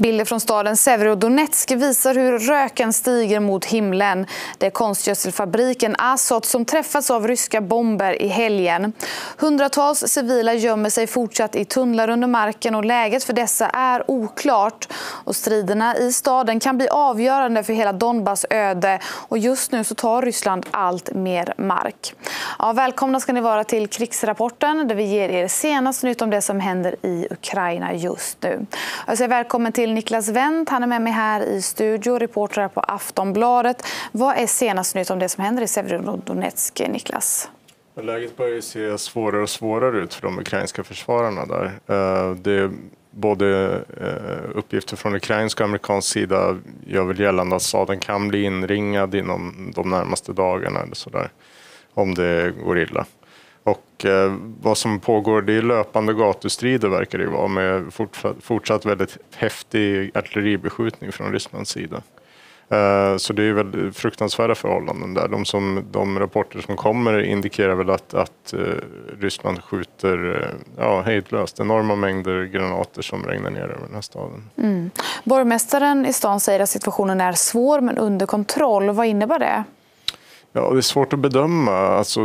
Bilder från staden Severodonetsk visar hur röken stiger mot himlen. Det är konstgödselfabriken Azot som träffats av ryska bomber i helgen. Hundratals civila gömmer sig fortsatt i tunnlar under marken och läget för dessa är oklart. Och striderna i staden kan bli avgörande för hela Donbass öde och just nu så tar Ryssland allt mer mark. Ja, välkomna ska ni vara till krigsrapporten där vi ger er senaste nytt om det som händer i Ukraina just nu. Jag säger välkommen till Niklas Wendt, han är med mig här i studio, reporter på Aftonbladet. Vad är senast nytt om det som händer i Severodonetsk, Niklas? Läget börjar se svårare och svårare ut för de ukrainska försvararna där. Det är både uppgifter från ukrainsk och amerikansk sida gör väl gällande att staden kan bli inringad inom de närmaste dagarna eller sådär, om det går illa. Och vad som pågår, det är löpande gatustrider verkar det vara, med fortsatt väldigt häftig artilleribeskjutning från Rysslands sida. Så det är väl fruktansvärda förhållanden där. De rapporter som kommer indikerar väl att Ryssland skjuter hejdlöst enorma mängder granater som regnar ner över den här staden. Borgmästaren i stan säger att situationen är svår men under kontroll. Vad innebär det? Ja, det är svårt att bedöma. Alltså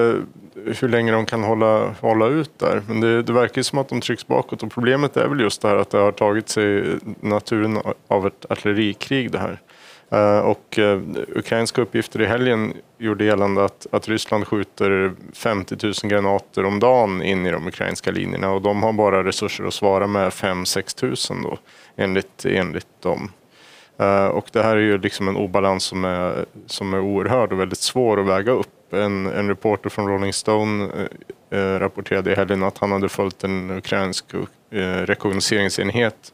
hur länge de kan hålla ut där. Men det verkar som att de trycks bakåt. Och problemet är väl just det här att det har tagit sig naturen av ett artillerikrig det här. Och ukrainska uppgifter i helgen gjorde gällande att Ryssland skjuter 50 000 granater om dagen in i de ukrainska linjerna. Och de har bara resurser att svara med 5-6 000 då, enligt dem. Och det här är ju liksom en obalans som är oerhörd och väldigt svår att väga upp. En reporter från Rolling Stone rapporterade i helgen att han hade följt en ukrainsk rekognoseringsenhet.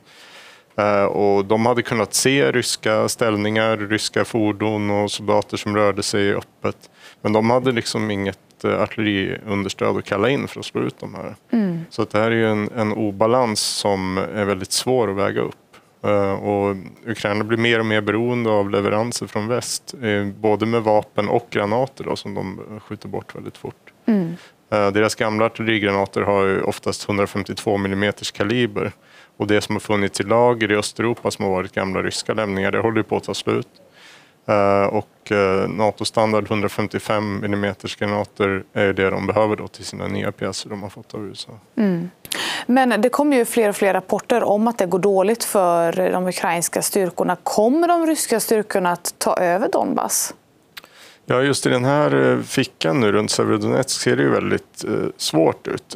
Och de hade kunnat se ryska ställningar, ryska fordon och soldater som rörde sig öppet. Men de hade liksom inget artilleriunderstöd att kalla in för att slå ut de här. Så att det här är ju en obalans som är väldigt svår att väga upp. Och Ukraina blir mer och mer beroende av leveranser från väst, både med vapen och granater då, som de skjuter bort väldigt fort. Deras gamla artillerigranater har ju oftast 152 mm kaliber, och det som har funnits i lager i Östeuropa som har varit gamla ryska lämningar, det håller ju på att ta slut. Och NATO-standard 155 mm granater är det de behöver då till sina nya pjäser de har fått av USA. Men det kommer ju fler och fler rapporter om att det går dåligt för de ukrainska styrkorna. Kommer de ryska styrkorna att ta över Donbass? Ja, just i den här fickan nu runt Severodonetsk ser det ju väldigt svårt ut.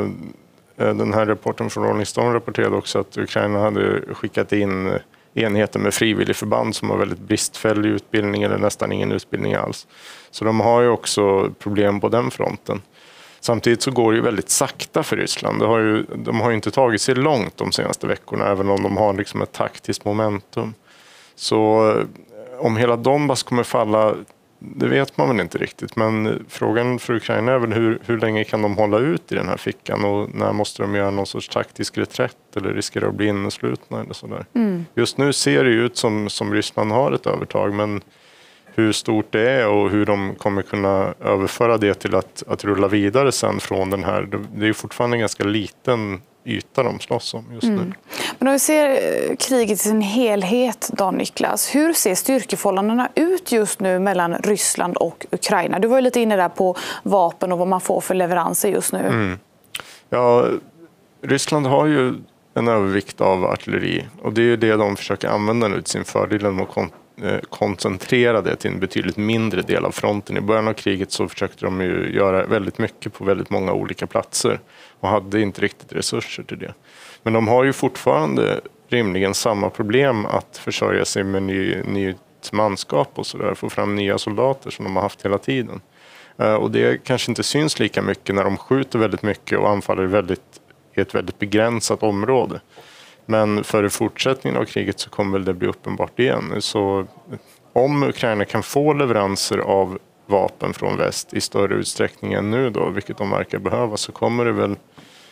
Den här rapporten från Rolling Stone rapporterade också att Ukraina hade skickat in enheter med frivilligförband som har väldigt bristfällig utbildning eller nästan ingen utbildning alls. Så de har ju också problem på den fronten. Samtidigt så går det ju väldigt sakta för Ryssland. De har ju inte tagit sig långt de senaste veckorna, även om de har liksom ett taktiskt momentum. Så om hela Donbass kommer falla, det vet man väl inte riktigt. Men frågan för Ukraina är väl hur länge kan de hålla ut i den här fickan, och när måste de göra någon sorts taktisk reträtt eller riskera att bli inneslutna eller sådär. Just nu ser det ut som Ryssland har ett övertag, men hur stort det är och hur de kommer kunna överföra det till att rulla vidare sen från den här. Det är fortfarande en ganska liten yta de slåss om just nu. Men om vi ser kriget i sin helhet då, Niklas, hur ser styrkeförhållandena ut just nu mellan Ryssland och Ukraina? Du var ju lite inne där på vapen och vad man får för leveranser just nu. Ja, Ryssland har ju en övervikt av artilleri, och det är ju det de försöker använda nu till sin fördel genom att koncentrera det till en betydligt mindre del av fronten. I början av kriget så försökte de ju göra väldigt mycket på väldigt många olika platser och hade inte riktigt resurser till det. Men de har ju fortfarande rimligen samma problem att försörja sig med nytt manskap och sådär, få fram nya soldater som de har haft hela tiden. Och det kanske inte syns lika mycket när de skjuter väldigt mycket och anfaller i ett väldigt begränsat område. Men för fortsättningen av kriget så kommer väl det bli uppenbart igen. Så om Ukraina kan få leveranser av vapen från väst i större utsträckning än nu då, vilket de verkar behöva, så kommer det väl,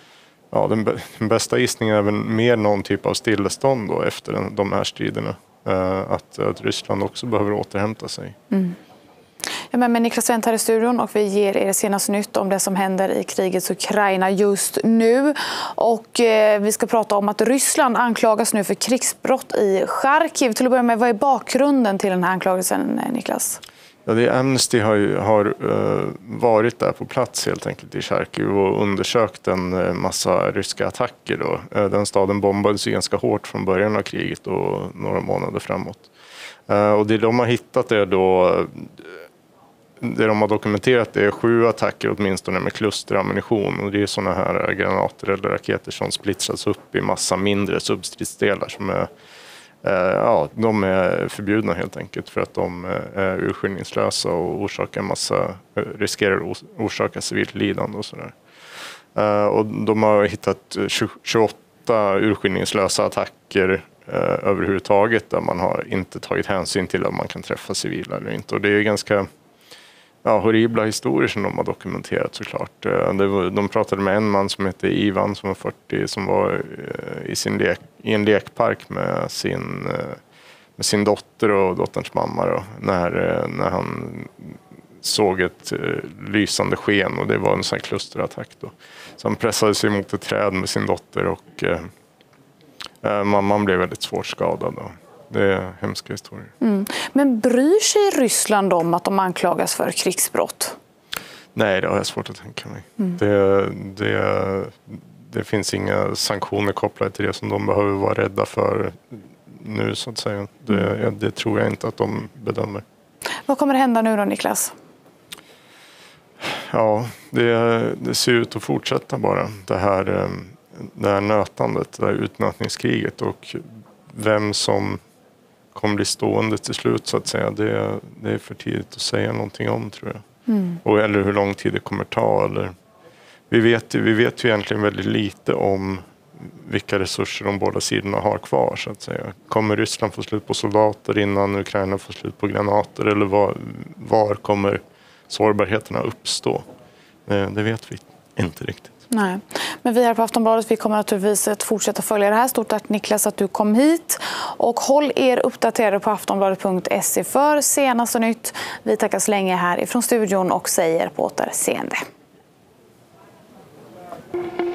den bästa gissningen är väl mer någon typ av stillestånd då efter de här striderna. Att Ryssland också behöver återhämta sig. Jag är med Niklas Wendt här i studion och vi ger er senaste nytt om det som händer i krigets Ukraina just nu. Och vi ska prata om att Ryssland anklagas nu för krigsbrott i Charkiv. Till att börja med, vad är bakgrunden till den här anklagelsen, Niklas? Ja, det är Amnesty har varit där på plats helt enkelt i Charkiv och undersökt en massa ryska attacker. Då. Den staden bombades ganska hårt från början av kriget och några månader framåt. Och det de har hittat är då, det de har dokumenterat är 7 attacker åtminstone med klusterammunition. Och det är sådana här granater eller raketer som splittrats upp i massa mindre substridsdelar som är de är förbjudna helt enkelt för att de är urskillningslösa och riskerar att orsaka civilt lidande och sådär. Och de har hittat 28 urskillningslösa attacker överhuvudtaget där man har inte tagit hänsyn till om man kan träffa civila eller inte. Och det är ganska horribla historier som de har dokumenterat såklart. De pratade med en man som heter Ivan som var 40 som var i en lekpark med sin dotter och dotterns mamma då, när han såg ett lysande sken och det var en sån här klusterattack då. Så han pressade sig mot ett träd med sin dotter och mamman blev väldigt svårt skadad då. Det är hemska historier. Men bryr sig Ryssland om att de anklagas för krigsbrott? Nej, det har jag svårt att tänka mig. Det finns inga sanktioner kopplade till det som de behöver vara rädda för nu så att säga. Det tror jag inte att de bedömer. Vad kommer hända nu då, Niklas? Ja, det ser ut att fortsätta bara. Det här nötandet, det här utnötningskriget och vem som kommer bli stående till slut så att säga. Det är för tidigt att säga någonting om tror jag. Eller hur lång tid det kommer ta. Eller, vi vet ju egentligen väldigt lite om vilka resurser de båda sidorna har kvar så att säga. Kommer Ryssland få slut på soldater innan Ukraina får slut på granater eller var kommer sårbarheterna uppstå? Det vet vi inte riktigt. Nej, men vi här på Aftonbladet vi kommer naturligtvis att fortsätta följa det här. Stort tack Niklas att du kom hit och håll er uppdaterade på aftonbladet.se för senaste nytt. Vi tackar så länge här ifrån studion och säger på återseende.